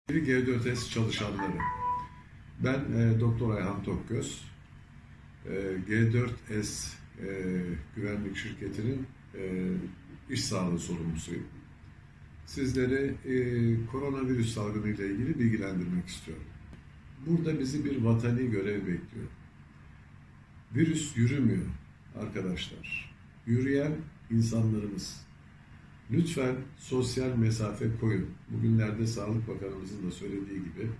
G4S çalışanları. Ben Doktor Ayhan Tokgöz. G4S güvenlik şirketinin iş sağlığı sorumlusuyum. Sizleri koronavirüs salgını ile ilgili bilgilendirmek istiyorum. Burada bizi bir vatani görev bekliyor. Virüs yürümüyor arkadaşlar. Yürüyen insanlarımız. Lütfen sosyal mesafe koyun. Bugünlerde Sağlık Bakanımızın da söylediği gibi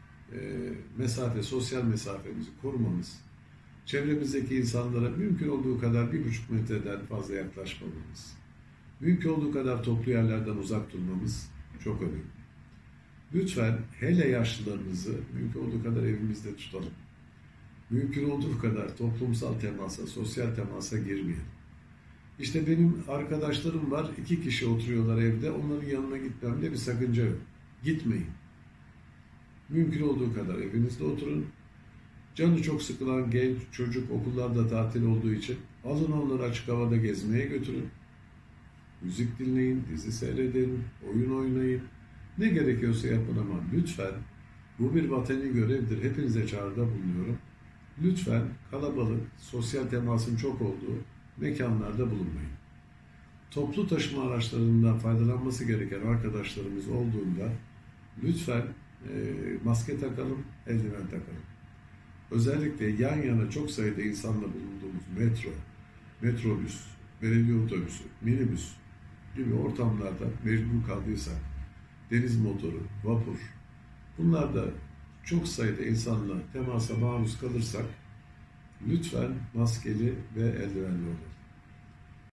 sosyal mesafemizi korumamız, çevremizdeki insanlara mümkün olduğu kadar 1,5 metreden fazla yaklaşmamamız, mümkün olduğu kadar toplu yerlerden uzak durmamız çok önemli. Lütfen hele yaşlılarımızı mümkün olduğu kadar evimizde tutalım. Mümkün olduğu kadar toplumsal temasa, sosyal temasa girmeyelim. İşte benim arkadaşlarım var, 2 kişi oturuyorlar evde, onların yanına gitmemde bir sakınca yok. Gitmeyin. Mümkün olduğu kadar evinizde oturun. Canı çok sıkılan genç, çocuk okullarda tatil olduğu için alın onları açık havada gezmeye götürün. Müzik dinleyin, dizi seyredin, oyun oynayın. Ne gerekiyorsa yapın ama lütfen, bu bir vatani görevdir, hepinize çağrıda bulunuyorum. Lütfen kalabalık, sosyal temasın çok olduğu mekanlarda bulunmayın. Toplu taşıma araçlarından faydalanması gereken arkadaşlarımız olduğunda lütfen maske takalım, eldiven takalım. Özellikle yan yana çok sayıda insanla bulunduğumuz metro, metrobüs, belediye otobüsü, minibüs gibi ortamlarda mecbur kaldıysak, deniz motoru, vapur, bunlarda çok sayıda insanla temasa maruz kalırsak lütfen maskeli ve eldivenli olun.